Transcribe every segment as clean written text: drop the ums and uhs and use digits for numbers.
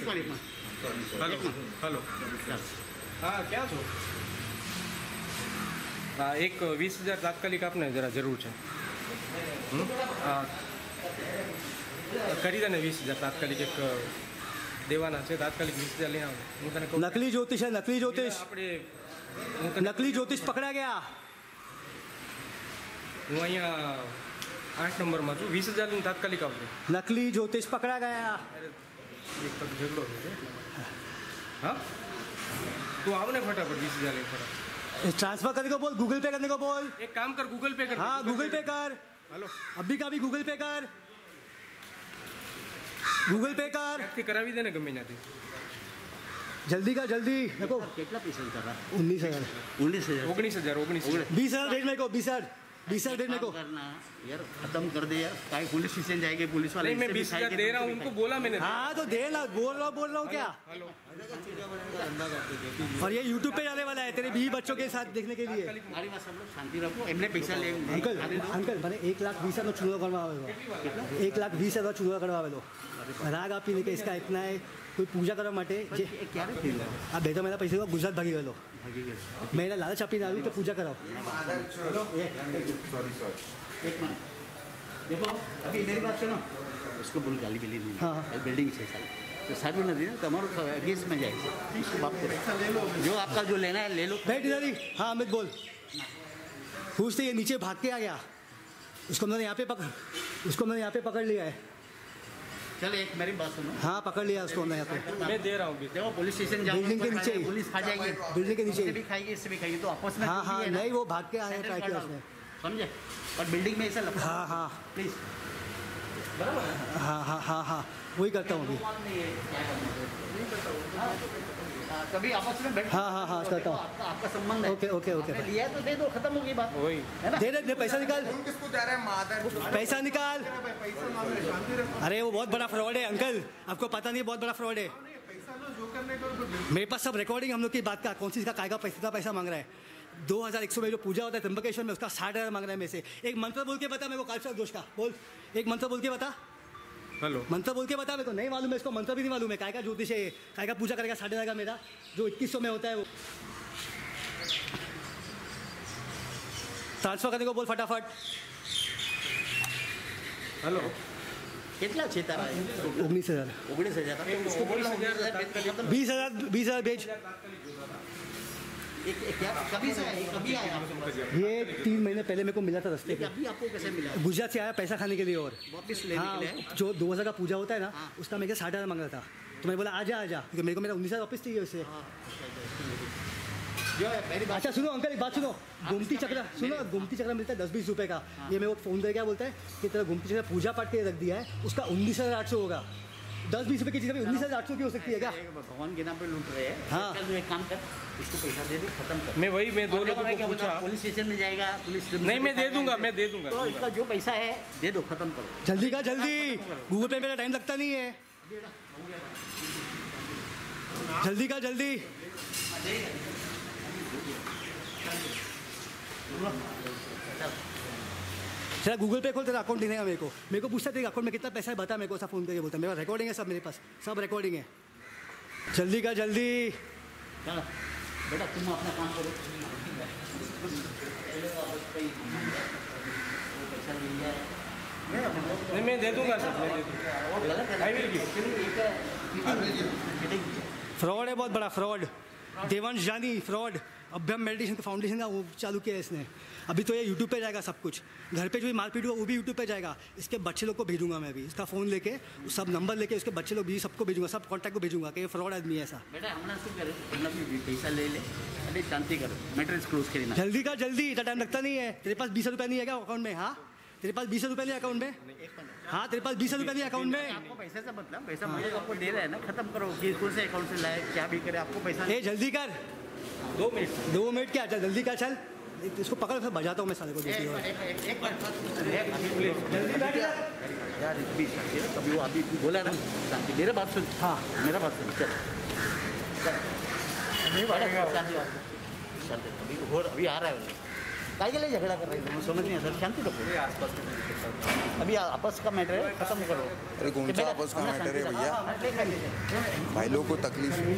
Hello हाँ क्या छो हाँ एक 20,000 तात्कालिक आपने जरा जरूर है કરી દે ને 20,000 તાત્કાલિક એક દેવાના છે તાત્કાલિક 20,000 લઈને આવો હું તને કહું નકલી જ્યોતિષ है नकली ज्योतिष આપણે नकली ज्योतिष पकड़ा गया હું અહીંયા 8 નંબરમાં છું 20,000 લઈને તાત્કાલિક આવજો नकली ज्योतिष पकड़ा गया એક તક ઝઘડો છે हाँ तू आओ ने फटाफट 20,000 ले फटाफट ट्रांसफर करने को बोल गूगल पे करने को बोल एक काम कर गूगल पे कर हाँ गूगल पे कर हेलो अभी का भी गूगल पे कर गूगल पे कर टैक्सी करावी दे ने गમે ત્યાંથી जल्दी कर जल्दी देखो कितना पैसा कर रहा 19,000 19,000 20,000 भेज मेरे को 20,000 भेज मेरे को करना यार खत्म कर दे यार काय पुलिस स्टेशन जाएंगे पुलिस वाले नहीं मैं 20,000 दे रहा हूँ उनको बोला मैंने हाँ तो दे ना बोल रहा हूँ क्या हेलो और ये YouTube पे जाने वाला है तेरे 20 बच्चों के साथ देखने के लिए हमारी बात सब लोग शांति रखो एमने पैसा ले अंकल मैंने 1,20,000 चुनाव करवावे 1,20,000 चुनाव करवावे दो राग आपी नहीं कि इसका इतना है कोई पूजा કરવા માટે જે ક્યારે થયું આ બે તો મહિના પૈસા ગુજરાત ભાગી ગયેલો મેં એને લાલચ આપીને આવી તો પૂજા કરાવો एक मिनट देखो अभी मेरी बात सुनो उसको बोल गाली बिली नहीं हाँ। बिल्डिंग से साल तो सारी नदी ना तुम्हारा अगेंस्ट में जाएगी उसको बाप करो जो आपका जो लेना है ले लो बैठ इधर ही हाँ अमित बोल पूछते ये नीचे भाग के आ गया उसको मैंने यहाँ पे पकड़ लिया है चल एक मेरी बात सुनो हाँ पकड़ लिया उसको हमने यहाँ पे मैं दे रहा हूँ देखो पुलिस स्टेशन जाओ बिल्डिंग के नीचे ही। पुलिस खा जाएगी बिल्डिंग के नीचे इससे भी खाएगी इससे भी खाएगी तो आपस में हाँ हाँ है ना। नहीं वो भाग के आया ट्राई किया उसने समझे और बिल्डिंग में ऐसा लगता हाँ हाँ प्लीज बराबर है हाँ वही करता हूँ अभी कभी आपस में बैठ हाँ करता हूँ आपका संबंध है ओके आपने लिया है तो दे दो खत्म हो गई बात वही है ना दे पैसा निकाल किसको जा रहा है मादर पैसा निकाल पैसा मांग रहे शांति रखो अरे वो बहुत बड़ा फ्रॉड है अंकल आपको पता नहीं बहुत बड़ा फ्रॉड है पैसा लो जो करने को मेरे पास सब रिकॉर्डिंग हम लोग की बात का कौन सी का काय का पैसा मांग रहा है 2,100 में जो पूजा होता है त्र्यंबकेश्वर में उसका 60,000 मांग रहा है मेरे से एक मंत्र बोल के बता मेरे को कालसा दोष का बोल एक मंत्र बोल के बता हेलो मंत्र बोल के बता मेरे को नहीं मालूम है इसको मंत्र भी नहीं मालूम है काय का ज्योतिष है काय का पूजा करेगा 60,000 का मेरा जो 2100 में होता है वो ट्रांसफर करने को बोल फटाफट हेलो कितना छे तारा 19,000 19,000 उसको बोल 20,000 भेज क्या कभी से आया कभी आया आपके पास ये 3 महीने पहले मेरे को मिला था रास्ते पे अभी आपको कैसे मिला गुजरात से आया पैसा खाने के लिए और वापस लेने हाँ के लिए जो 2,000 का पूजा होता है ना उसका मेरे 60,000 मांग रहा था तो मैं बोला आजा क्योंकि मेरे को मेरा 19,000 वापस चाहिए उससे जो है मेरी बात अच्छा सुनो अंकल एक बात सुनो गोमती चक्र मिलता है 10-20 रुपए का ये मेरे को फोन करके क्या बोलता है कि तेरा गोमती चक्र पूजा पाठ के रख दिया है उसका 19,800 होगा 10-20 रुपए की चीज़ 19,800 की हो सकती है क्या भगवान के नाम पे लूट रहे हैं हाँ। चल एक काम कर इसको पैसा दे दे खत्म कर मैं वही मैं 2 लोगों को पूछा पुलिस स्टेशन में जाएगा पुलिस नहीं मैं दे दूंगा तो इसका जो पैसा है दे दो खत्म करो जल्दी का जल्दी गूगल पे मेरा टाइम लगता नहीं है जल्दी का जल्दी चला गूगल पे खोल तेरा अकाउंट दिखेगा मेरे को पूछता तेरे अकाउंट में कितना पैसा है बता मेरे को ऐसा फोन करके बोलता मेरा रिकॉर्डिंग है सब मेरे पास सब रिकॉर्डिंग है जल्दी का जल्दी चलो बेटा तुम अपना काम करो पैसा मिल जाए नहीं मैं दे दूंगा सर मैं दे दूंगा आई विल गिव फ्रॉड है बहुत बड़ा फ्रॉड देवांश जानी फ्रॉड अभ्यम मेडिटेशन का फाउंडेशन का वो चालू किया है इसने अभी तो ये यूट्यूब पे जाएगा सब कुछ घर पे जो भी मारपीट हुआ वो भी यूट्यूब पे जाएगा इसके बच्चे लोग को भेजूंगा मैं भी इसका फ़ोन लेके सब नंबर लेके उसके बच्चे लोग भी सबको भेजूंगा सब कॉन्टैक्ट को भेजूंगा कि ये फ्रॉड आदमी है ऐसा बेटा हमारा શું કરે मतलब पैसा ले ले अरे शांति करो मैटर क्लोज करें जल्दी का जल्दी इतना टाइम लगता नहीं है तेरे पास 20 रुपया नहीं है क्या अकाउंट में हाँ तेरे पास 20 रुपया नहीं अकाउंट में हाँ तेरे पास 20 रुपया नहीं अकाउंट में आपको पैसे से मतलब पैसा मुझे आपको दे रहा है ना खत्म करो कि कौन से अकाउंट से लाए क्या भी करे आपको पैसा ए जल्दी कर 2 मिनट 2 मिनट क्या चल जल्दी का चल इसको पकड़ फिर बजाता हूँ मैं साले को दूसरी बार यार कभी वो अभी बोला ना शांति मेरा बात सुन हाँ मेरा बात सुन चल नहीं कभी और अभी आ रहा है काय के लिए झगड़ा कर रहे हैं तुम? समझ नहीं है सर, शांति रखो। अभी आपस का मैटर है, खत्म करो। अरे कौन सा आपस का मैटर है भैया? भाई लोग को तकलीफ ऐसे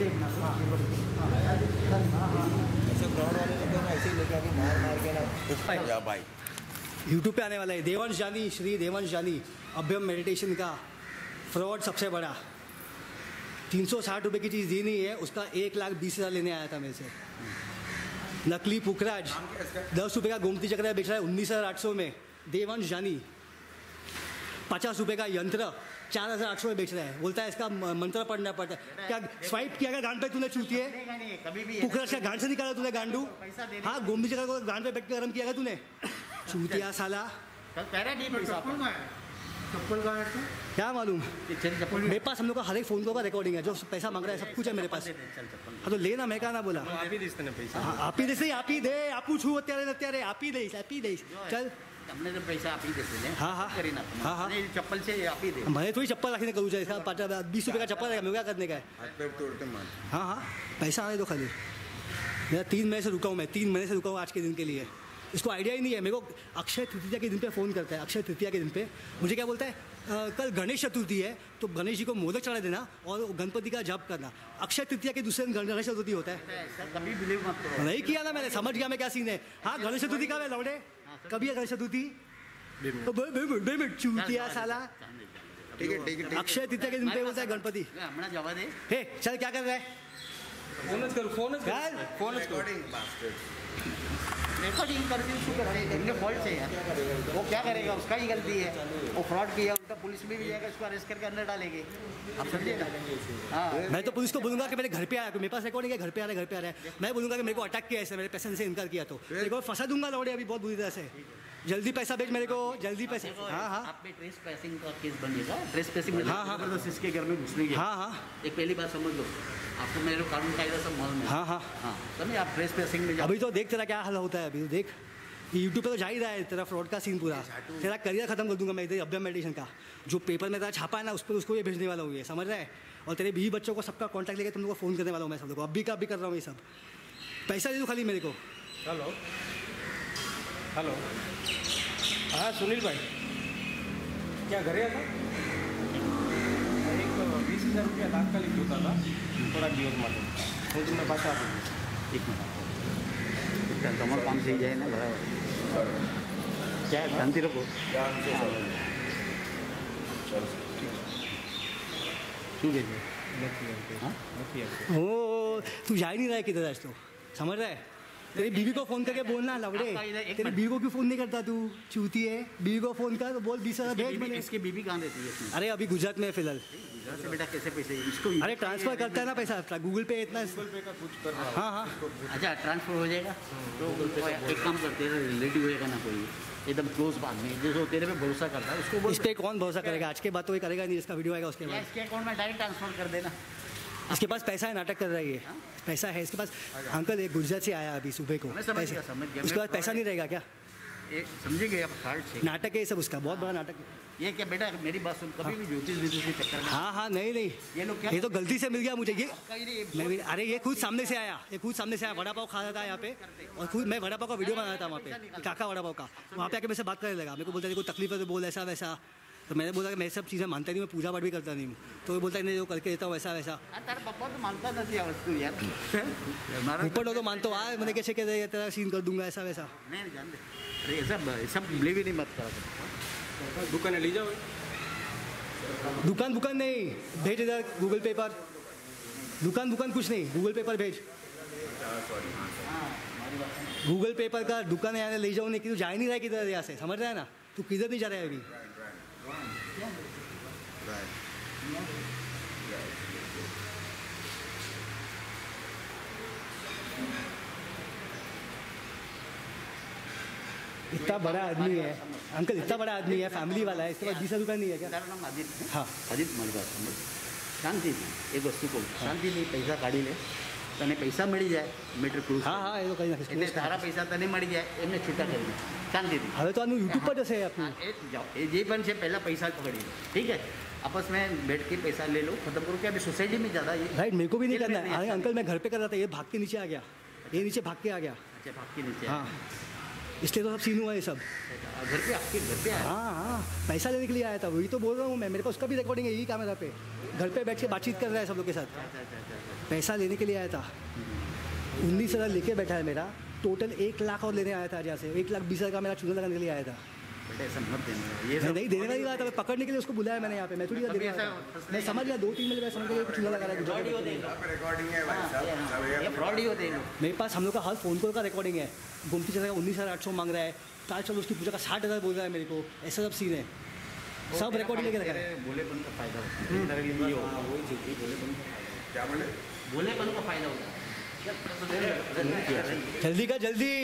ग्राउंड वाले लोग ऐसे ही लेके आके मार के ना या भाई यूट्यूब पे आने वाला है देवांश जानी, श्री देवांश जानी, अभ्यम मेडिटेशन का फ्रॉड सबसे बड़ा। 360 रुपये की चीज़ दी नहीं है, उसका 1,20,000 लेने आया था मेरे से। नकली पुखराज 10 रुपये का गोमती चक्र बेच रहा है 19,800 में। देवांश जानी 50 रुपये का यंत्र 4,800 में बेच रहा है। बोलता है इसका मंत्र पढ़ना पड़ता है। क्या स्वाइप किया क्या गांड पे तूने चूती है? कभी भी पुखराज का गांड से निकाला तूने गांडू? हाँ, गोमती चक्र को गांड पे बैठ के गरम किया क्या तूने? चूतिया साला, कह रहा नहीं पैसा चप्पल का है तो क्या मालूम? चल चप्पल मेरे पास हम लोग का हर एक फ़ोन का रिकॉर्डिंग है, जो पैसा मांग रहा है सब कुछ है मेरे पास। चल चप्पल हाँ तो लेना, मैं कहा ना बोला। આપી દઈશ તને પૈસા हाँ, आप ही दे, आप ही दे, आपू छू અત્યારે आप ही दे चल। हमने तो पैसा आप ही देते हैं। हाँ, हाँ। करी ना हाँ, हाँ। नहीं, चप्पल से आप ही दे। मैंने थोड़ी चप्पल रखने करूँ इसका 20 रुपये का चप्पल रहेगा, मेरे क्या करने का है? हाथ पैर तोड़ते मान हाँ हाँ, पैसा आने दो खाली। मेरा 3 महीने से रुका हूँ मैं, 3 महीने से रुका हूँ आज के दिन के लिए। इसको आइडिया ही नहीं है। मेरे को अक्षय तृतीया के दिन पे फ़ोन करता है, अक्षय तृतीया के दिन पे मुझे क्या बोलता है, कल गणेश चतुर्थी है तो गणेश जी को मोदक चढ़ा देना और गणपति का जप करना। अक्षय तृतीया के दूसरे दिन गणेश चतुर्थी होता है। सर कभी बिलीव मत करो। नहीं किया ना मैंने, समझ गया मैं क्या सीन है। हाँ, गणेश चतुर्थी का है लौड़े, कभी है गणेश चतुर्थी? चूतिया साला। ठीक है ठीक है ठीक अक्षय तृतीया के दिन पे बोलता है गणपति। हमारा जवाब दे। हे चल, क्या कर रहा है? ફોન જ કરું ફોન જ चल। કરું ફોન જ કરું रिकॉर्डिंग कर दी उसको करते इनके फॉल्ट है यार। वो क्या करेगा, उसका ही गलती है। वो फ्रॉड किया, उल्टा पुलिस में भी जाएगा, उसको अरेस्ट करके अंदर डालेंगे। आप समझिएगा? हाँ, मैं तो पुलिस को बोलूंगा कि मेरे घर पे आया, मेरे पास रिकॉर्डिंग है, घर पे आ रहा है। मैं बोलूंगा कि मेरे को अटैक किया ऐसे, मेरे पैसे से इनकार किया तो मेरे को फंसा दूंगा लौड़े अभी बहुत बुरी तरह से। जल्दी पैसा भेज मेरे को, जल्दी पैसा। हाँ हाँ आप पे ट्रेस पैसिंग का केस बनेगा। ट्रेस पैसिंग में हाँ, हाँ। जबरदस्त इसके घर में घुसने की। हाँ हाँ एक पहली बात समझ लो, आपको मेरे कानून कायदा सब मालूम है। हाँ हाँ। हाँ, समझे? आप ट्रेस पैसिंग में जाओ। अभी तो देख तेरा क्या हाल होता है। अभी तो देख यूट्यूब पे तो जा ही रहा है तेरा फ्रॉड का सीन पूरा। तेरा करियर खत्म कर दूंगा मैं इधर अभ्यम मेडिटेशन का। जो पेपर में तेरा छापा है ना, उस पर उसको ये भेजने वाला हूँ, ये समझ रहा है? और तेरे 20 बच्चों को सबका कॉन्टैक्ट लेके तुम लोग को फ़ोन करने वाला हूँ मैं सब लोग को। अभी का अभी कर रहा हूँ ये सब। पैसा दे दो खाली मेरे को। हेलो हेलो हाँ सुनील भाई, क्या घरे હતા? એક 20,000 રૂપિયા તાત્કાલિક જોતા હતા થોડાક દિવસ માટે, હું તમને પાછા આપી દઈશ। एक मिनट, તમારું કામ થઈ જાય ને બરાબર? क्या शांति रखो। क्यों भेजे? हाँ? ओ तू जा ही नहीं रहा है किधर आज तो, समझ रहा है? तेरी बीवी को फ़ोन करके बोलना लवड़े। आपका इधर एक तेरी मिनट। बीवी को क्यों फ़ोन नहीं करता तू? चूती है। बीवी को फ़ोन कर तो बोल 20,000 भेज मैंने। इसकी बीबी कहाँ रहती है इसमें? अरे अभी गुजरात में है फिलहाल। गुजरात से बेटा कैसे पैसे इसको? अरे ट्रांसफ़र करता है ना पैसा, गूगल पे इतना। हाँ हाँ अच्छा, ट्रांसफर हो जाएगा तो एक काम करते हैं, रिलेटिव होएगा ना कोई एकदम क्लोज बाद में, जो तेरे पे भरोसा करता है उसको बोल। इस पर कौन भरोसा करेगा? आज के बाद तो कोई करेगा नहीं, इसका वीडियो आएगा उसके या बाद। इसके अकाउंट में डायरेक्ट ट्रांसफर कर देना। इसके पास पैसा है, नाटक कर रहा है ये। पैसा है इसके पास। अंकल एक गुजरात से आया अभी सुबह को। मैं समझ गया, पैसा- समझ गया। उसके बाद पैसा नहीं रहेगा क्या? एक समझेंगे आप कार्ड से। नाटक है ये सब, उसका बहुत बड़ा नाटक है। ये क्या बेटा, मेरी बात सुन, कभी भी ज्योतिष विद्युष के चक्कर में हाँ हाँ नहीं नहीं, ये लोग क्या ये तो गलती से मिल गया मुझे ये। कहीं नहीं, अरे ये खुद सामने से आया, ये खुद सामने से आया। वड़ा पाव खा रहा था यहाँ पे, और खुद मैं वड़ा पाव का वीडियो बना रहा था वहाँ पे, काका वड़ा पाव का। वहाँ पे आके मेरे से बात करने लगा, मेरे को बोलता है कोई तकलीफ है तो बोल, ऐसा वैसा। तो मैंने बोला कि मैं सब चीज़ें मानता नहीं, मैं पूजा पाठ भी करता नहीं हूँ। तो वो बोलता है नहीं, जो करके देता हूँ वैसा वैसा। तारा पप्पा तो मानता नहीं आ वस्तु यार। हमारा ऊपर तो मानता हूँ, मैंने कैसे कह दिया तेरा सीन कर दूंगा ऐसा वैसा। नहीं जान दे। अरे ये सब बिलीव ही नहीं मत करा। દુકાને લઈ જાઓ। दुकान नहीं, भेज इधर गूगल पे पर। दुकान कुछ नहीं, गूगल पे पर भेज। गूगल पे पर का दुकान यहाँ ले जाओ नहीं कि तू जा ही नहीं रहा है किधर यहाँ से, समझ रहा है ना? तू किधर नहीं जा रहा है अभी। इतना बड़ा आदमी है अंकल, इतना बड़ा आदमी है, फैमिली वाला है, इसके पास 20,000 रुपये नहीं है क्या? તારું નામ આદિત્ય છે? हाँ આદિત્ય મારી વાત સમજ, શાંતિથી એક વસ્તુ કહું, શાંતિથી પૈસા કાઢી લે, તને પૈસા મળી જાય, મેટર ક્લોઝ। हाँ हाँ ये तो कहीं ना એટલે તારા પૈસા તને મળી જાય, એમને છૂટા કરી દે શાંતિથી। હવે તો આનું यूट्यूब पर जैसे है अपनी। એ જાઓ, એ જે પણ છે પહેલાં પૈસા પકડી લો, ठीक है? आपस में बैठ के पैसा ले लो, खत्म करो। क्या अभी सोसाइटी में ज़्यादा ये राइट, मेरे को भी नहीं खेल में करना है। नहीं अरे आता। अंकल मैं घर पे कर रहा था, ये भाग के नीचे आ गया, ये नीचे भाग के आ गया। अच्छा भाग के नीचे हाँ इसलिए तो सब सीन हुआ ये सब। घर पे आपके घर पे आया? हाँ हाँ, पैसा लेने के लिए आया था, वही तो बोल रहा हूँ मैं। मेरे पास उसका भी रिकॉर्डिंग है, यही कैमरा पे घर पे बैठ के बातचीत कर रहा है सब लोग के साथ। पैसा लेने के लिए आया था, 19,000 लेके बैठा है मेरा। टोटल 1 लाख और लेने आया था जहाँ से, 1,20,000 का मेरा चूना लगाने के लिए आया था। बेटा ऐसा मत देना, ये मैं सब नहीं देने वाली बात है, पकड़ने के लिए उसको बुलाया मैंने यहाँ पे। मैं थोड़ी देने वाला था। मैं समझ गया, 2-3 मिनट में समझ गया चूना लगा रहा है। ये फ्रॉड ही होते हैं लोग। मेरे पास हम लोग का हर फ़ोन कॉल का रिकॉर्डिंग है। गोमती चला का 19,800 मांग रहा है, ताज चलो उसकी पूजा का 60,000 बोल रहा है मेरे को। ऐसा सब सीन है, सब रिकॉर्डिंग लेके रखा है। बोलेपन का फायदा होता है, वही चीज़ बोलेपन क्या बोले? बोलेपन का फायदा होता है। जल्दी का जल्दी,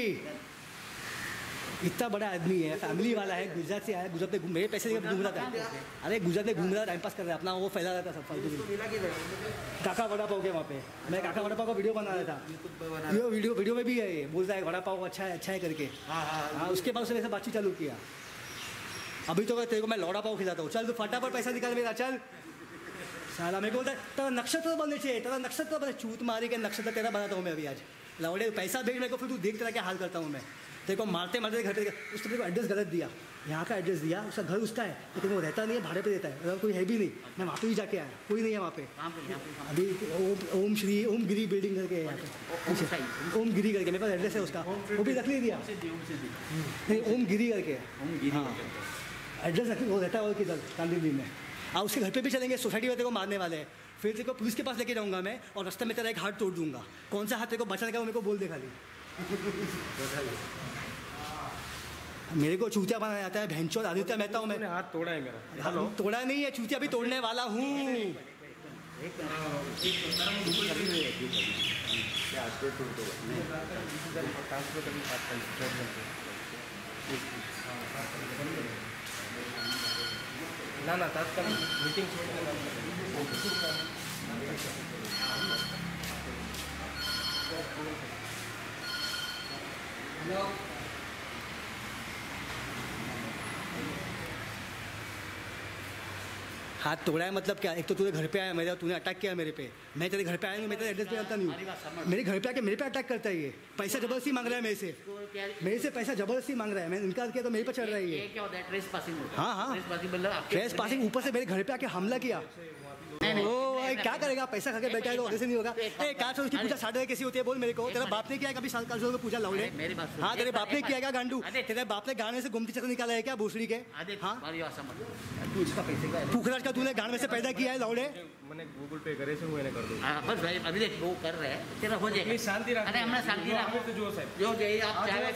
इतना बड़ा आदमी है, फैमिली वाला है, गुजरात से आया, गुजरात में मेरे पैसे लेकर घूम रहा था। अरे गुजरात में घूम रहा, टाइम पास कर रहा है अपना, वो फैला रहा था सब फालतू। काका वड़ा पाव के वहाँ पे मैं काका वड़ा पाव का वीडियो बना रहा था। वीडियो में भी है, ये बोलता है वड़ा पाव अच्छा है करके। हाँ, उसके बाद उसने ऐसा बातचीत चालू किया। अभी तो तेरे को मैं लौड़ा पाव खिलाता हूँ, चल तू फटाफट पैसा निकाल मेरा, चल। साला मेरे को बोलता है तेरा नक्षत्र बनने चाहिए, तेरा नक्षत्र बने। चूत मारी के नक्षत्र तेरा बनाता हूँ मैं अभी आज। लौड़े पैसा भेज मेरे को, फिर तू देख तेरा क्या हाल करता हूँ मैं। तेरे को मारते मारते घर पे, उसने मेरे को एड्रेस गलत दिया, यहाँ का एड्रेस दिया, उसका घर उसका है लेकिन वो रहता नहीं है, भाड़े पे देता है। कोई है भी नहीं, मैं वहाँ पे भी जाके आया, कोई नहीं है वहाँ पे अभी। ओम गिरी बिल्डिंग करके है यहाँ पे, ओम गिरी करके मेरे पास एड्रेस है उसका, वो भी रख नहीं दिया। नहीं, ओम गिरी करके, हाँ एड्रेस रख, वो रहता है वो किधर कांदिवली में। उसके घर पे भी चलेंगे, सोसाइटी में तेरे को मारने वाले हैं। फिर तेरे को पुलिस के पास लेके जाऊंगा मैं, और रास्ते में तेरा एक हाथ तोड़ दूंगा। कौन सा हाथ तेरे को बचाने का वो मेरे को बोल दे खाली। मेरे को चूतिया बनाया जाता है, भैंचोद आदित्य मेहता हूँ मैं। हाथ तोड़ा है मेरा। हेलो, तोड़ा नहीं है, चूतिया भी तोड़ने वाला हूँ। ना तात्कालिक मीटिंग हाथ तोड़ा है मतलब क्या? एक तो तूने घर पे आया मेरे, तूने अटैक किया मेरे पे। मैं तेरे घर पे आया नहीं, मैं तेरे एड्रेस पे आता नहीं हूँ। मेरे घर पे आके मेरे पे अटैक करता है ये। पैसा जबरदस्ती मांग रहा है मेरे से पैसा जबरदस्ती मांग रहा है। मैंने इनकार किया तो मेरे पे चढ़ रहा है ये। क्या होता है? ट्रेस पासिंग होता है। हाँ, ट्रेस पासिंग। ऊपर से मेरे घर पे आके हमला किया। क्या करेगा? पैसा खा के बैठा है तो ऐसे नहीं होगा। काश उसकी पूजा 60,000 कैसी होती है बोल मेरे को? तेरा बाप ने किया कभी 60,000 की पूजा? लाउडे, हाँ तेरे बाप ने किया क्या गांडू? तेरे बाप ने गाने से गोमती चक्र निकाला है क्या भोसड़ी के? हाँ, पुखराज का तूने गान में से पैदा किया है लाउडे। मैंने गूगल पे करे से मैंने कर दूँ। बस भाई अभी देख वो कर रहे हैं, तेरा हो जाएगा। शांति रख। अरे हमने शांति रख, जो साहब जो चाहिए आप चाहे।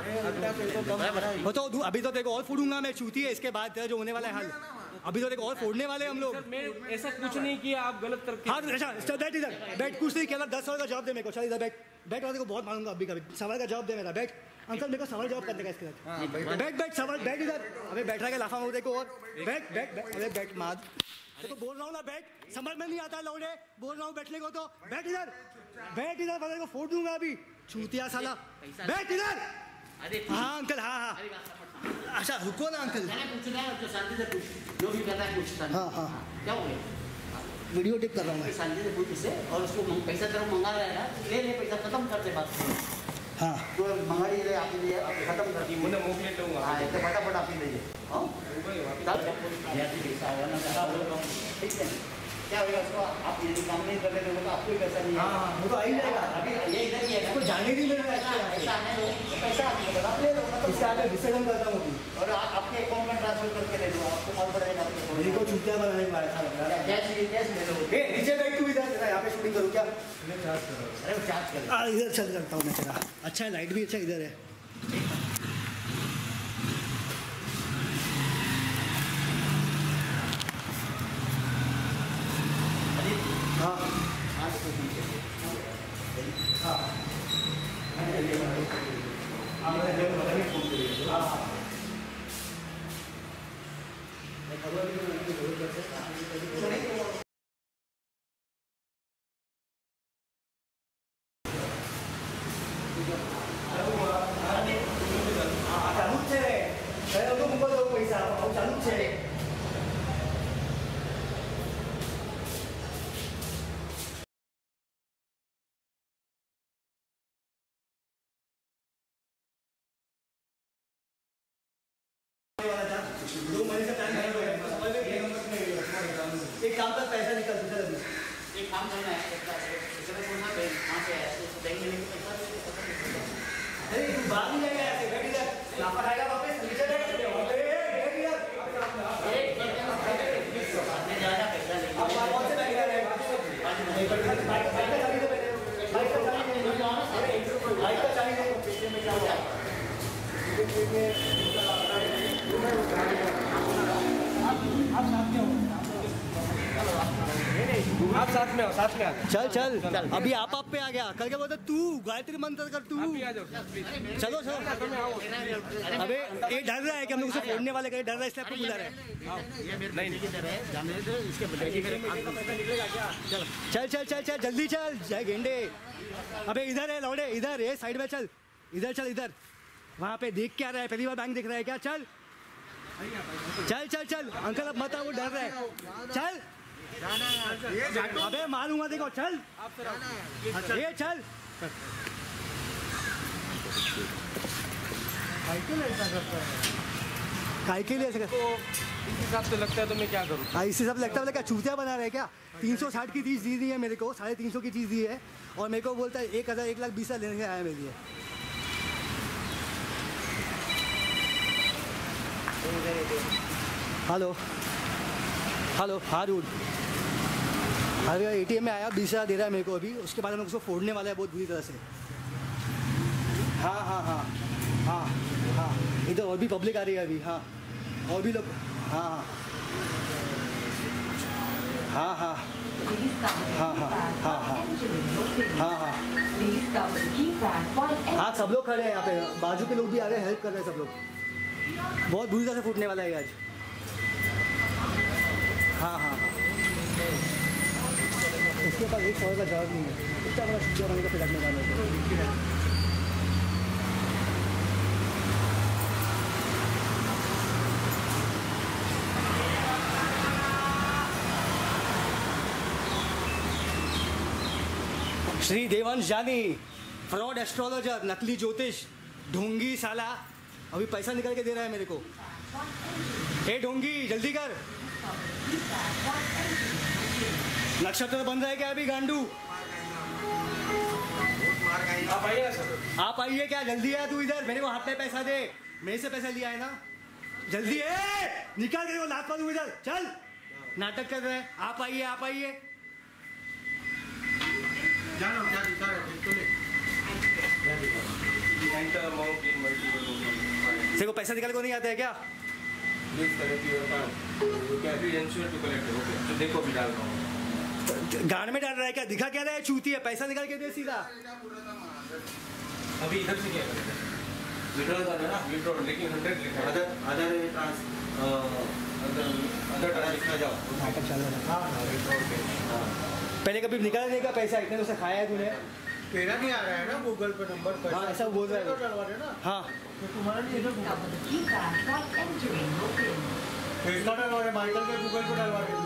वो तो अभी तो तेरे को और फोड़ूंगा मैं, चूती है। इसके बाद तेरा जो होने वाला है हाल, अभी तो तेरे को और फोड़ने वाले हम लोग। मैं ऐसा कुछ नहीं किया, आप गलत करके। हाँ अच्छा बैठ इधर, बैठ। कुछ नहीं किया, 10 सवाल का जवाब दे मेरे को। चल इधर बैठ वाले को बहुत मारूंगा अभी कभी। सवाल का जवाब दे मेरा, बैठ। अंकल मेरे को सवाल जवाब करने का इसके साथ। बैठ सवाल, बैठ इधर। अबे बैठ रहा है लाफा मार देखो। और बैठ अरे बैठ मार, तो बोल रहा हूँ ना बैठ। समझ में नहीं आता लौड़े, बोल रहा हूँ बैठने को तो बैठ इधर वाले को फोड़ दूंगा अभी। चूतिया साला, बैठ इधर। हाँ अंकल, हाँ अच्छा रुको ना अंकल। जो भी कर रहा है कुछ। हाँ क्या हो गया? वीडियो टिप कर रहा हूँ मैं। शांति से पूछ से, और उसको पैसा तेरा मंगा रहा है, ले पैसा, खत्म करते बात। हाँ तो मंगा लिए आप लिए, खत्म कर दी। मैंने मोकले लूँगा। हाँ तो फटाफट आप ही लीजिए। ठीक है, क्या होगा उसको? आप यदि काम नहीं कर रहे तो आपको ही पैसा नहीं है। हाँ वो तो आ ही जाएगा। अभी ये इधर ही है, तो जाने नहीं मिल रहा है। पैसा आने दो, पैसा आप ले लो, इसका आगे विसर्जन करता हूँ और आपके अकाउंट में ट्रांसफर करके ले लो, आपको कॉल पड़ेगा। मेरे को चूतिया बनाने का ऐसा लग रहा है। कैश ले लो। नीचे बैठ तू इधर, यहाँ पे शूटिंग करूँ क्या? अरे वो चार्ज कर। इधर चल करता हूँ मैं तेरा। अच्छा है, लाइट भी अच्छा इधर है। हाँ चालू है, पैसा चालू है। 2 महीने से प्लान कर रहे हैं, एक काम कर, पैसा निकल तुझे अभी। एक काम करना है, वहाँ से बैंक में अरे तू बाहर नहीं जाएगा ऐसे, बैठ इधर, लापा खाएगा वापस, नीचे बैठ इधर। आप साथ में हो, साथ में आ जाओ। चल चल, अभी आप पे आ गया, कल क्या बोलते तू गायत्री मंत्र कर तू। आप भी आ जाओ प्लीज। चलो चलो, अबे ये डर रहा है कि हम लोग उसे फोड़ने वाले कहीं, डर रहा है इसलिए आपको बुला रहे हैं। चल चल चल चल, जल्दी चल, जय गेंडे। अबे इधर है लौड़े, इधर है साइड में, चल इधर, चल इधर, वहाँ पे देख क्या रहा है, पहली बार बैंक देख रहा है क्या? चल चल चल चल, अंकल अब मत आओ, वो डर रहा है, चल। अबे मारूंगा देखो, चल ये चल। काय के लिए ऐसे तो इस हिसाब से लगता है तो मैं क्या करूँ? इस हिसाब से लगता है क्या चूतिया बना रहे क्या? 360 की चीज़ दी है मेरे को, 350 की चीज़ दी है, और मेरे को बोलता है 1,000 1,20,000 लेने आया मेरे लिए। हेलो हेलो, हाँ रूड, अरे ATM में आया, 20,000 दे रहा है मेरे को अभी, उसके बाद में उसको फोड़ने वाला है बहुत बुरी तरह से। हाँ हाँ हाँ हाँ हाँ, इधर और भी पब्लिक आ रही है अभी, हाँ और भी लोग, हाँ हाँ हाँ हाँ हाँ हाँ हाँ हाँ हाँ, सब लोग खड़े हैं यहाँ पे, बाजू के लोग भी आ रहे हैं, हेल्प कर रहे हैं सब लोग। बहुत बुरी तरह से फूटने वाला है आज। हाँ हाँ हाँ, उसके पास 100 का जवाब नहीं है, इतना बड़ा छुट्टिया बने का फिलहाल निकालने को। श्री देवांश जानी, फ्रॉड एस्ट्रोलॉजर, नकली ज्योतिष, ढोंगी साला, अभी पैसा निकाल के दे रहा है मेरे को। हे ढोंगी जल्दी कर, नक्षत्र बन रहा है क्या अभी गांडू? आप आइए क्या, जल्दी है तू इधर, मेरे को हाथ में पैसा दे, मेरे से पैसा लिया है ना, जल्दी है, निकाल के वो लात मारूं इधर, चल नाटक कर रहे हैं। आप आइए, आप आइए, तेरे को पैसा निकाल को नहीं आता है क्या? देखो भी डाल रहा हूँ, गाड़ में डाल रहा है क्या? दिखा क्या रहा है, चूती है, पैसा निकाल के दे सीधा। अभी इधर से क्या करेंगे? विड्रॉल कर रहे ना, विड्रॉल, लेकिन 100 लिखा है, अदर लिखना जाओ, नाटक चल रहा है। पहले कभी निकाला नहीं का पैसा, इतने से खाया है तूने? तेरा नहीं आ रहा है ना गूगल पे नंबर पर? हाँ ऐसा बोल रहा है, डलवा रहे ना, हाँ तो तुम्हारा नहीं है ना, पैसा डलवा रहे, माइकल के गूगल पे डलवा रहे।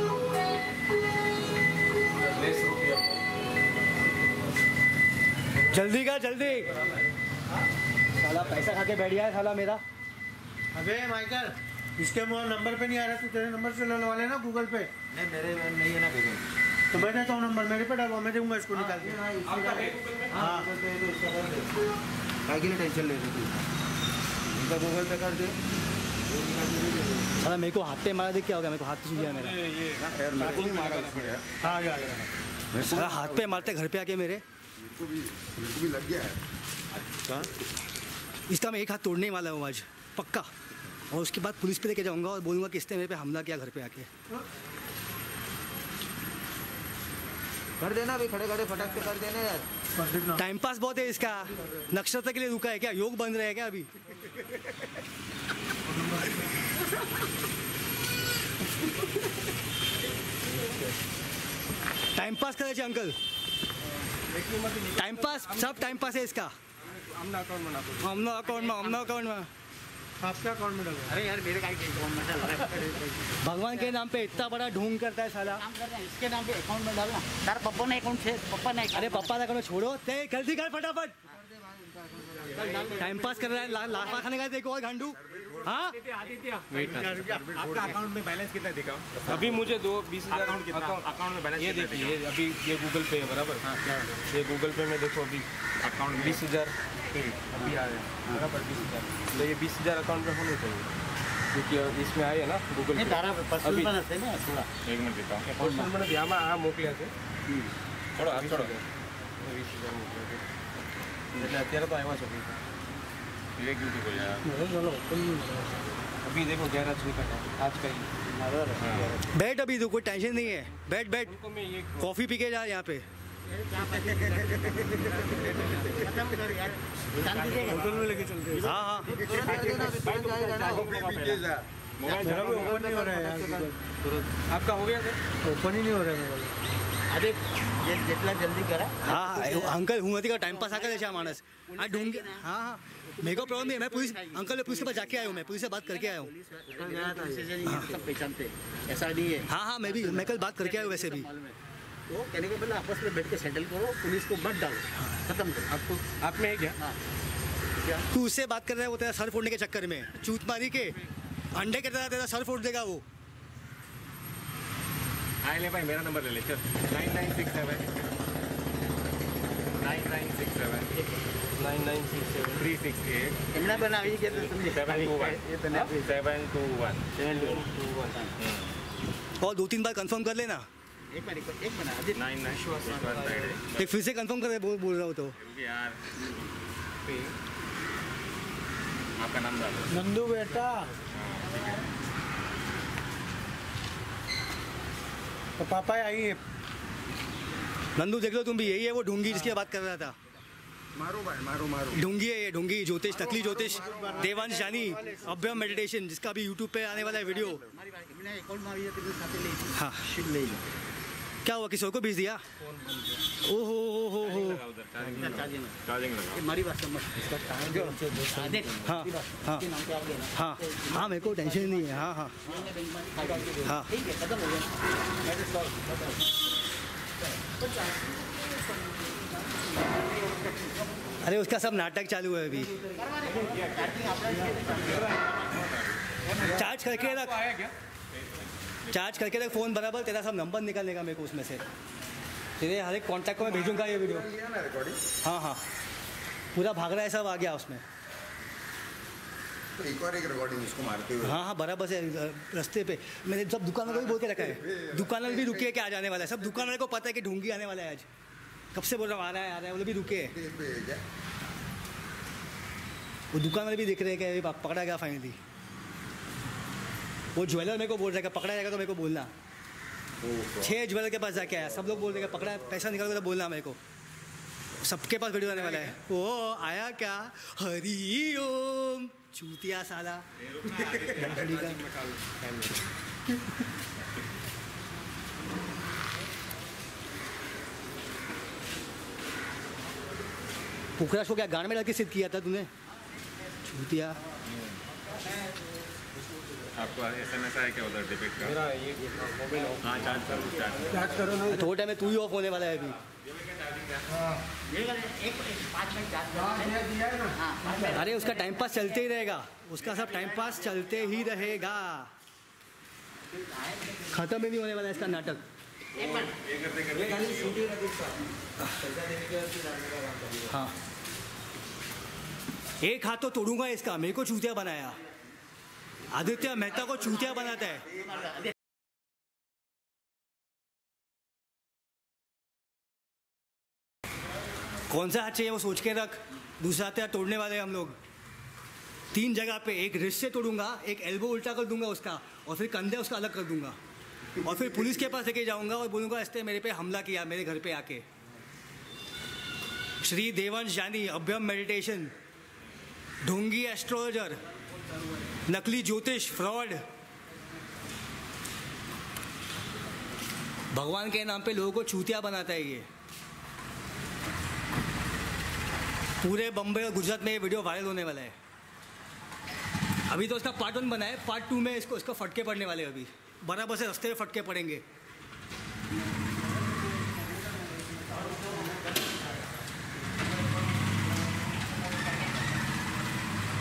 जल्दी का जल्दी, साला पैसा खा के बैठ गया है साला मेरा। अबे माइकल, इसके नंबर पे नहीं आ रहा, तू तेरे नंबर से डलवा लेना गूगल पे। नहीं मेरे नहीं है ना गूगल, तो मैं देता हूँ नंबर, मेरे पे डलवा, मैं दूंगा इसको निकाल के। हाँ, काय के लिए टेंशन ले रही थी, उनका गूगल पे कर दे। साला मेरे को हाथ पे मारा, देख क्या होगा, मेरे को हाथ पे सूझ गया मेरा। यार मेरे को भी मारा उसने यार, हाँ आ गया। साला हाथ पे मारते घर पे आके मेरे, मेरे को भी लग गया है। अच्छा, इसका मैं एक हाथ तोड़ने वाला हूँ आज पक्का, और उसके बाद पुलिस पे लेके जाऊंगा और बोलूँगा किसने मेरे पे हमला किया घर पे आके। कर देना अभी, खड़े खड़े फटाक से कर देना यार। टाइम पास बहुत है इसका, नक्षत्र के लिए रुका है क्या, योग बन रहे हैं क्या अभी? टाइम पास करायचे अंकल, टाइम पास, सब टाइम पास है इसका। हमने अकाउंट में ना करो, हमना अकाउंट में आपके अकाउंट में डलवा। अरे यार मेरे का अकाउंट में डाल रहा है, भगवान के नाम पे इतना बड़ा ढोंग करता है साला। काम कर रहे हैं, इसके नाम पे अकाउंट में डालना। तार पप्पा ने अकाउंट से, पप्पा ने अरे पप्पा का छोड़ो, ते जल्दी कर फटाफट, टाइम पास कर रहा है, लाफा खाने का देखो और गांडू। हाँ आपका अकाउंट में बैलेंस कितना दिखाओ? अभी मुझे 20,000 अकाउंट कितना? अकाउंट में बैलेंस ये कितना देखिए, अभी ये गूगल पे है बराबर। हाँ, क्या है? ये गूगल पे में देखो अभी अकाउंट में 20,000 अभी आया है बराबर 20,000। तो ये 20,000 अकाउंट में होने चाहिए क्योंकि इसमें आए है ना गूगल पे तारा पर्सनल अभी- बनत है ना थोड़ा 1 मिनट दिखाओ। पर्सनल મને આમાં આ મોકલ્યા છે छोड़ो आप छोड़ो 20,000 મોકલ્યા છે એટલે અત્યારે તો આવ્યા છે પૈસા ये क्यों हो यार? अभी देखो 11 का आज का ही बैठ अभी तो कोई टेंशन नहीं है, बैठ बैठ उनको मैं ये कॉफ़ी पी के जा यहाँ पे। खत्म कर यार जान दीजिएगा होटल में लेके चलते हैं। हाँ हाँ मेरा भी ओपन नहीं हो रहा है यार गूगल। आपका हो गया सर ओपन ही नहीं हो रहा है मोबाइल। अरे जितना जल्दी करा हाँ अंकल हूँ का टाइम पास आकर ऐसा मानस हाँ ढूंढ हाँ हाँ मेरे को प्रॉब्लम नहीं है, मैं पुलिस अंकल मैं पुलिस के पास जाके आया हूँ, मैं पुलिस से बात करके आया हूँ। सब पहचानते ऐसा नहीं है हाँ हाँ मैं कल बात करके आया हूँ वैसे भी। मालूम है तो कहने के पहले आपस में बैठ के सेटल करो, पुलिस को मत डालो, खत्म करो। आपको आप में है क्या हाँ तू उससे बात कर रहा है, वो तेरा सर फोड़ने के चक्कर में चूत मारी के अंडे के तरह तेरा सर फोड़ देगा वो। आए ले भाई मेरा नंबर ले ले चल 9967 368 कैमरा बना अभी क्या समझे 721 और 2-3 बार कंफर्म कर लेना, एक बना अभी 9961 एक फिर से कंफर्म कर बोल रहा हो तो। यार आपका नाम डालो। नंदू बेटा तो पापा आई है। नंदू देख लो तुम भी, यही है वो ढूंगी जिसकी बात कर रहा था। मारो भाई मारो मारो ढूंगी है ये, ढूंगी ज्योतिष, नकली ज्योतिष देवांश जानी अभ्यम मेडिटेशन, जिसका भी यूट्यूब पे आने वाला है वीडियो। हमारी बात मैंने अकाउंट मारी है तेरे साथ ले हाँ शिट ले लो क्या हुआ, किसी और को भेज दिया? ओहो हो चार्जिंग लगा ये हमारी बात समझ इसका टाइम जो देख हाँ हाँ के नाम पे आ गया ना हाँ हाँ मेरे को टेंशन नहीं है। हाँ हाँ हाँ ठीक है खत्म हो गया अरे उसका सब नाटक चालू है अभी, चार्ज करके रख, आया क्या चार्ज करके रख फ़ोन बराबर, तेरा सब नंबर निकालने का मेरे को उसमें से, तेरे हर एक कॉन्टैक्ट को मैं भेजूंगा ये वीडियो। लिया ना रिकॉर्डिंग हाँ हाँ पूरा भाग रहा है, सब आ गया उसमें। तो एक और एक रिकॉर्डिंग उसको मारते हुए हाँ हाँ बराबर से रास्ते पे मैंने सब दुकानों को भी बोल के रखा है, दुकानदार भी रुके के आ जाने वाला है, सब दुकानदार को पता है कि ढूंगी आने वाला है आज, कब से बोल रहा हूँ आ रहा है वो लोग भी रुके हैं। वो दुकानदार भी देख रहे हैं कि पकड़ा गया फाइनली। वो ज्वेलर मेरे को बोल रहा है कि पकड़ा जाएगा तो मेरे को बोलना। 6 ज्वेलर के पास जाके आया, सब लोग बोल रहे हैं पकड़ा पैसा निकाल तो बोलना मेरे को, सबके पास वीडियो आने वाला है। वो आया क्या, हरी ओम चूतिया साला। पुखराज को क्या गान में डाल के सिद्ध किया था तूने, चूतिया। आपको SMS आया क्या उधर डिबेट का? मेरा ये मोबाइल ऑफ हाँ चार्ज करो चार्ज करो ना। थोड़े टाइम में तू ही ऑफ होने वाला है अभी। एक 5 मिनट चार्ज दिया है ना। हाँ अरे उसका टाइम पास चलते ही रहेगा, उसका सब टाइम पास चलते ही रहेगा, खत्म ही नहीं होने वाला इसका नाटक। हाँ एक हाथ तो तोड़ूंगा इसका, मेरे को चूतिया बनाया, आदित्य मेहता को चूतिया बनाता है। कौन सा हाथ चाहिए वो सोच के रख, दूसरा हाथ तोड़ने वाले हैं हम लोग 3 जगह पे, एक रिस्ट से तोड़ूंगा, एक एल्बो उल्टा कर दूंगा उसका, और फिर कंधे उसका अलग कर दूंगा, और फिर पुलिस के पास लेके जाऊंगा और बोलूंगा इसने मेरे पे हमला किया मेरे घर पे आके। श्री देवांश जानी अभ्यम मेडिटेशन, ढोंगी एस्ट्रोलॉजर, नकली ज्योतिष, फ्रॉड, भगवान के नाम पे लोगों को चूतिया बनाता है ये। पूरे बम्बई और गुजरात में ये वीडियो वायरल होने वाला है। अभी तो इसका पार्ट 1 बना है, पार्ट 2 में इसको फटके पड़ने वाले हैं, अभी बराबर से रास्ते में फटके पड़ेंगे।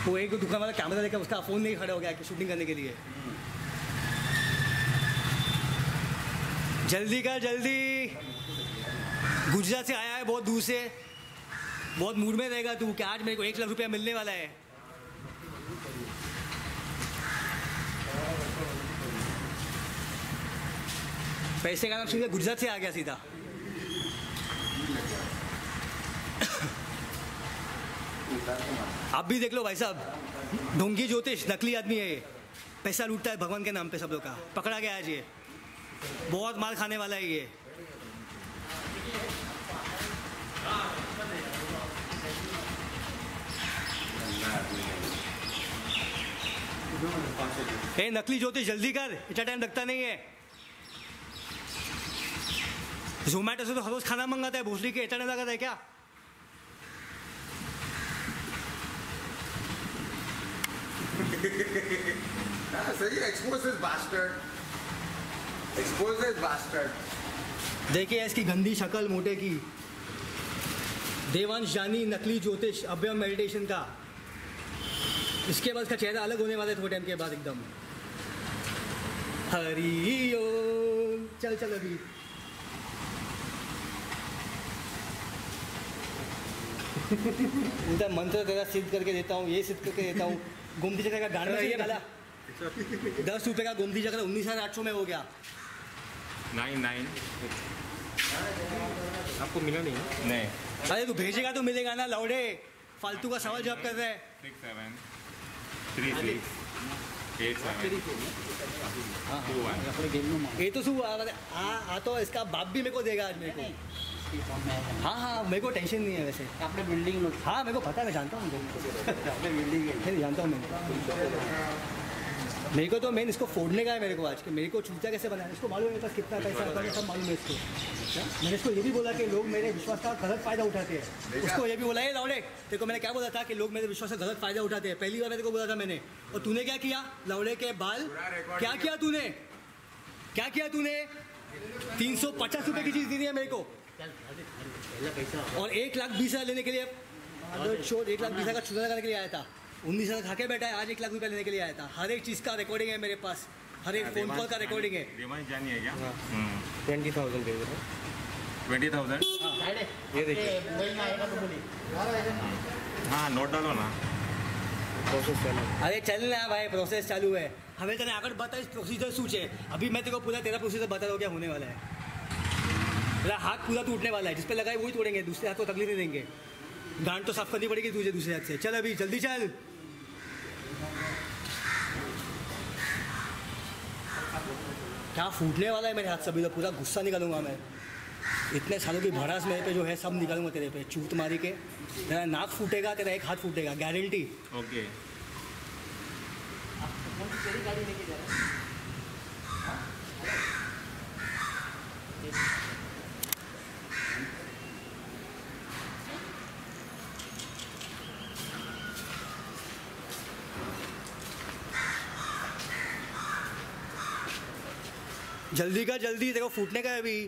वो एक दुकान वाला कैमरा लेकर उसका फ़ोन नहीं खड़ा हो गया शूटिंग करने के लिए। जल्दी कर जल्दी, गुजरात से आया है बहुत दूर से, बहुत मूड में रहेगा तू कि आज मेरे को 1 लाख रुपया मिलने वाला है। पैसे का नाम सीधा गुजरात से आ गया सीधा। आप भी देख लो भाई साहब, ढोंगी ज्योतिष नकली आदमी है ये, पैसा लूटता है भगवान के नाम पे सब लोग का। पकड़ा गया आज ये, बहुत मार खाने वाला है ये। ए नकली ज्योतिष जल्दी कर, इतना टाइम लगता नहीं है। जोमेटो से तो हर रोज खाना मंगाता है भोसड़ी के, इतना लगा है क्या? सही, expose this bastard. Expose this bastard. देखिए इसकी गंदी शक्ल मोटे की, देवांश जानी नकली ज्योतिष अभ्यम मेडिटेशन का। इसके बाद इसका चेहरा अलग होने वाला है थोड़े टाइम के बाद एकदम। हरि ओम, चल चल अभी। उनका मंत्र तेरा सिद्ध करके देता हूँ, ये सिद्ध करके देता हूँ। गोमती चक्र का गांड में ये डाला 10 रुपये का गोमती चक्र 19,800 में हो गया। 9 आपको मिला नहीं है? नहीं। अरे तू भेजेगा तो मिलेगा ना लौड़े, फालतू का सवाल जवाब कर रहे हैं। 6 7 3 6 8 7 2 1। ये तो आ तो इसका बाप भी मेरे को देगा आज मेरे को। हाँ मेरे को टेंशन नहीं है वैसे। अपने बिल्डिंग में। हाँ मेरे को पता है, मैं जानता हूँ अपने बिल्डिंग में जानता हूँ मेरे को तो मेन इसको फोड़ने का है मेरे को आज के। मेरे को चूतिया कैसे बनाया इसको मालूम है, मेरे पास कितना पैसा आता है सब मालूम है इसको। मैंने इसको ये भी बोला कि लोग मेरे विश्वास का गलत फ़ायदा उठाते हैं। उसको ये भी बोला है लौड़े, तेरे को मैंने क्या बोला था कि लोग मेरे विश्वास का गलत फ़ायदा उठाते हैं। पहली बार मेरे को बोला था मैंने, और तूने क्या किया लौड़े के बाल? क्या किया तूने? 350 रुपये की चीज़ दी है मेरे को, और 1,20,000 लेने के लिए 1,20,000 का चूल्हा लगाने के लिए आया था। 19,000 खा के बैठा है, आज 1 लाख रुपया लेने के लिए आया था। हर एक चीज़ का रिकॉर्डिंग है मेरे पास, हर एक फोन कॉल का रिकॉर्डिंग है। देवांश जानी है क्या? 20,000 दे दो। 20,000। ये देखिए, हाँ नोट डालो ना। प्रोसेस चालू है। अरे चल ना भाई, प्रोसेस चालू है। हमें तेरे आकर बता प्रोसीजर सूच है। अभी मैं तेरे को पूरा तेरा प्रोसीजर बता रहा हूँ क्या होने वाला है। तेरा हाथ पूरा टूटने वाला है, जिस पे लगाए वही तोड़ेंगे, दूसरे हाथ को तकलीफ नहीं देंगे। गांड तो साफ करनी पड़ेगी तुझे दूसरे हाथ से। चल अभी जल्दी चल। क्या फूटने वाला है मेरे हाथ से, अभी तो पूरा गुस्सा निकालूंगा मैं। इतने सालों की भड़ास मेरे पे जो है सब निकालूंगा तेरे पे, चूत मारी के। तेरा नाक फूटेगा, तेरा एक हाथ फूटेगा, गारंटी। ओके। जल्दी का जल्दी, देखो फूटने का है अभी।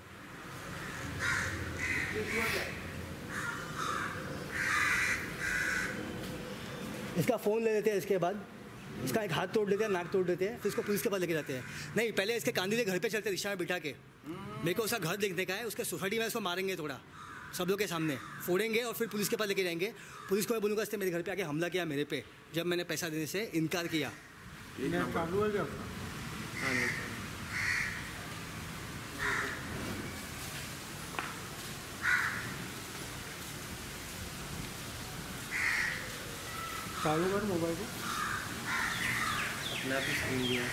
इसका फ़ोन ले लेते हैं, इसके बाद इसका एक हाथ तोड़ देते हैं, नाक तोड़ देते हैं, फिर इसको पुलिस के पास लेके जाते हैं। नहीं, पहले इसके कांदी घर पे चलते हैं, रिक्शा में बिठा के। मेरे को उसका घर देखने का है, उसके सोसाइटी में इसको मारेंगे थोड़ा, सब लोग के सामने फोड़ेंगे, और फिर पुलिस के पास लेके जाएंगे। पुलिस को मैं बोलूँगा इसने मेरे घर पे आके हमला किया मेरे पे, जब मैंने पैसा देने से इनकार किया। चालू है क्या? चालू कर मोबाइल को। अपने आप ही स्क्रीन दिया।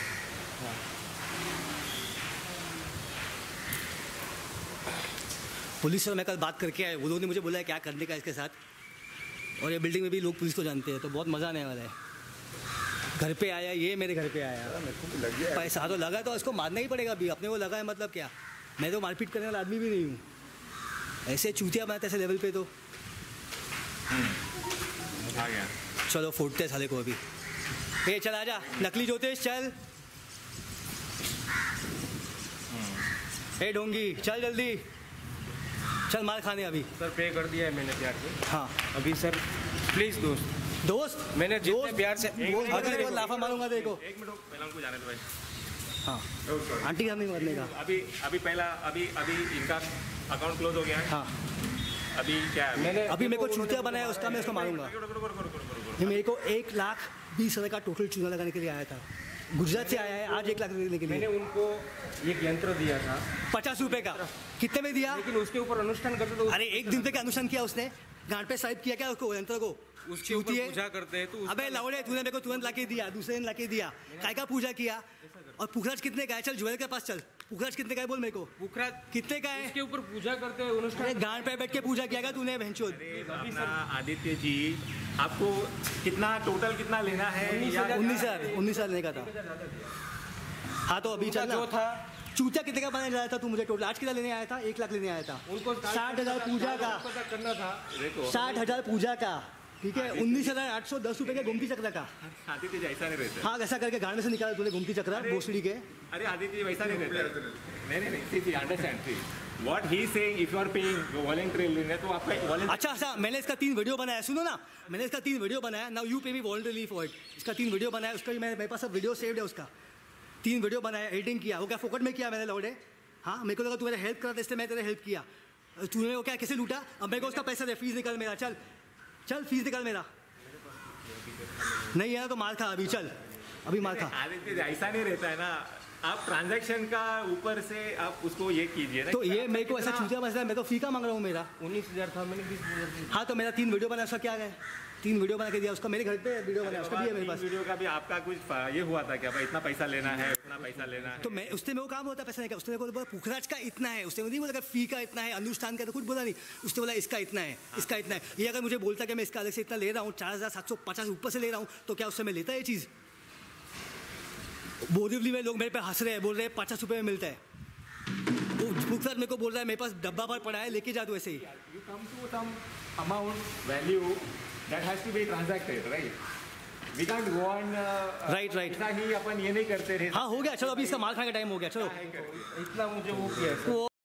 पुलिस से मैं कल बात करके आए, वो लोगों ने मुझे बोला है क्या करने का इसके साथ। और ये बिल्डिंग में भी लोग पुलिस को जानते हैं, तो बहुत मज़ा आने वाला है। घर पे आया, ये मेरे घर पे आया, पैसा तो लगा तो इसको मारना ही पड़ेगा अभी। अपने को लगा है मतलब क्या, मैं तो मारपीट करने वाला आदमी भी नहीं हूँ। ऐसे चूतिया बनाते ऐसे लेवल पे तो। आ गया। चलो फूटते साले को अभी। ये चल आजा नकली ज्योतिष, चल। ए ढोंगी चल जल्दी, चल मार खाने अभी। सर पे कर दिया है मैंने प्यार से। हाँ अभी सर प्लीज़ दोस्त दोस्त मैंने जितने प्यार से अगर एक बार लाफा मारूंगा देखो। एक मिनट पहले उनको जाने दो भाई। हाँ आंटी का नहीं मारने का। अभी पहला अभी इनका अकाउंट क्लोज हो गया है। हाँ अभी क्या है? मैंने अभी मेरे को चूतिया बनाया उसका मैं उसको मारूंगा। ये मेरे को 1,20,000 का टोटल चूना लगाने के लिए आया था। गुजरात से आया है, आज 1 लाख देने के मैंने लिए। उनको एक यंत्र दिया था 50 रुपए का कितने में दिया? लेकिन उसके ऊपर अनुष्ठान करते तो अरे 1 दिन पे क्या अनुष्ठान किया उसने? गांड पे साहिब किया क्या उसको यंत्र को? उसके ऊपर चूतिए। पूजा करते हैं तो अबे लौड़े तूने मेरे को तुरंत लाके दिया, दूसरे दिन लाके दिया। काय का पूजा किया? और पुखराज कितने का है? चल ज्वेलर के पास चल, पुखराज कितने का है बोल मेरे को। पुखरा कितने का है? उसके ऊपर पूजा करते हैं अरे अनुष्ठान। गांड पे बैठ के पूजा किया क्या तूने बहनचोद? अपना आदित्य जी, आपको कितना टोटल कितना लेना है? 19,000 लेने का था। हाँ तो अभी चल जो था चूतिया कितने का बनाने लाया था तू मुझे टोटल? आज कितना लेने आया था? 1 लाख लेने आया था। उनको 60,000 पूजा का, करना था। 60,000 पूजा का, ठीक है। 19,810 रुपए के गोमती चक्र का। आदित्य जी ऐसा नहीं रहता। हाँ ऐसा करके गांड में से निकाला तूने गोमती चक्र भोसड़ी के। अरे आदित्य जी वैसा नहीं रहता। नहीं see understand see what he saying. If you are paying voluntarily तो आपका वॉलंटरी। अच्छा मैंने इसका 3 वीडियो बनाया, सुनो ना, मैंने इसका 3 वीडियो बनाया। नाउ यू पे मी वॉलंटरीली फॉर इट। इसका 3 वीडियो बनाया, उसका भी मेरे पास सब वीडियो सेव्ड है उसका। 3 वीडियो बनाया, एडिटिंग किया। वो क्या फोकट में किया मैंने लौड़े? हाँ मेरे को लगा तू मेरा हेल्प करा था इसलिए मैं तेरा हेल्प किया। तूने वो क्या कैसे लूटा? अब मेरे को उसका पैसा दे, फीस निकाल मेरा। चल चल फीस निकाल मेरा। नहीं है ना तो मार खा अभी। चल अभी मार खा। आदित्य जी ऐसा नहीं रहता है ना। आप ट्रांजैक्शन का ऊपर से आप उसको ये कीजिए ना। तो ये मेरे को ऐसा चूतिया मसला है, मैं तो फी का मांग रहा हूँ मेरा। 19,000 था, मैंने 20,000 दिया। हाँ तो मेरा 3 वीडियो बनाया, उसका क्या है? 3 वीडियो बना के दिया उसका। मेरे घर पे वीडियो बनाया उसका भी है मेरे पास। वीडियो का भी आपका कुछ ये हुआ था क्या भाई? इतना पैसा लेना है, इतना पैसा लेना है। तो मैं उसने मेरे को काम होता पैसा नहीं का। उसने मेरे को बोला पुखराज का इतना है। उसने नहीं बोला फी का इतना है, अनुष्ठान का तो कुछ बोला नहीं। उसने बोला इसका इतना है, इसका इतना है। ये अगर मुझे बोलता कि मैं इसका अलग से इतना ले रहा हूँ, 4,750 ऊपर से ले रहा हूँ, तो क्या उससे मैं लेता है ये चीज़? बोरीवली में लोग मेरे पे हंस रहे हैं, बोल रहे हैं 50 रुपये में मिलता है। वो पुखराज मेरे को बोल रहा है मेरे पास डब्बा भर पड़ा है, लेके जा दो ऐसे ही। You come to some amount value that has to be transacted, right? We can't go on. Right. ऐसा ही अपन ये नहीं करते रहे। हाँ हो गया, चलो अभी इसका मार खाने का टाइम हो गया, चलो। इतना मुझे वो किया है। वो